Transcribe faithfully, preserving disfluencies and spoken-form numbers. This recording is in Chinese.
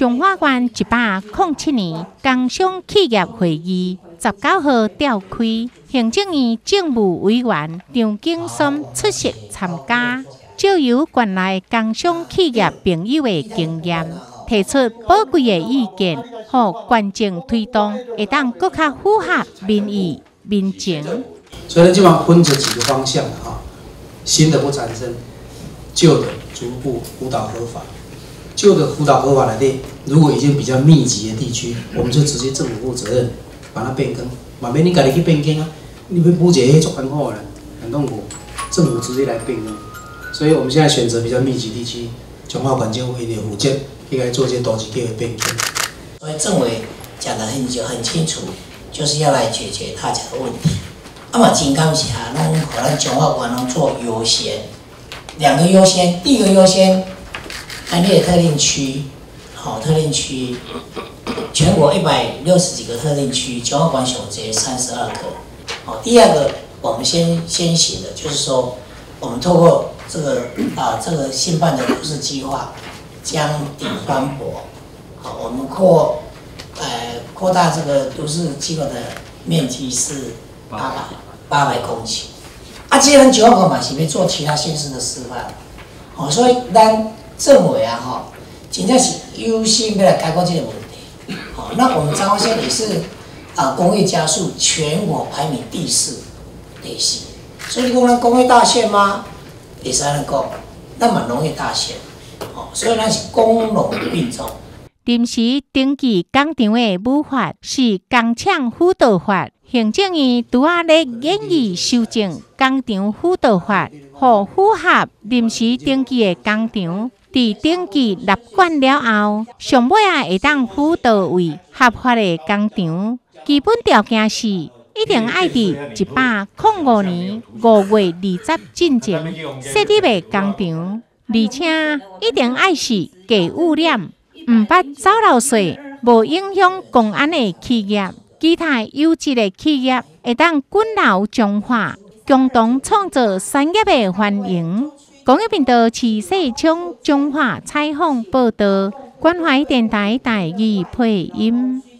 中华县一百零七年工商企业会议十九号召开，行政院政务委员张景松出席参加，借由县内工商企业朋友的经验，提出宝贵的意见，互县政推动会当更加符合民意民情。 所以呢，基本上分这几个方向啊，新的不产生，旧的逐步辅导合法。旧的辅导合法来的，如果已经比较密集的地区，我们就直接政府负责任把它变更，嘛免你家己去变更啊，你要补一个做很好的，很痛苦，政府直接来变更。所以我们现在选择比较密集地区，中华县政府一定负责，应该做这些多级的变更。 所以政委讲得很就很清楚，就是要来解决大家的问题。啊嘛，真感谢，拢和咱中华县拢做优先，两个优先，第一个优先。安列特定区，好、哦、特定区，全国一百六十几个特定区，中华县首节三十二个。好、哦，第二个我们先先行的，就是说，我们透过这个啊这个新办的都市计划，将顶斑驳，好、哦，我们扩呃扩大这个都市计划的面积是八百八百公顷。啊，既然中华县嘛是要做其他县市的示范，好、哦，所以咱。政委啊，哈，真正是优先要来解决这个问题。好，那我们彰化县也是啊，工业加速全国排名第四类型。所以你讲咱工业大县吗？也是安尼讲，咱嘛农业大县。好，所以咱是工农并重。 临时登记工厂的母法是工厂辅导法，行政院拄仔咧研议修正工厂辅导法，互符合临时登记的工厂。伫登记立管了后，上尾啊会当辅导为合法的工厂。基本条件是一定爱伫一百零五年五月二十进前设立的工厂，而且一定爱是低污染、毋捌走漏税、无影响公安的企业。其他优质的企业会当滚流中华，共同创造产业的繁荣。公益频道市世昌中华采访报道，关怀电台台语配音。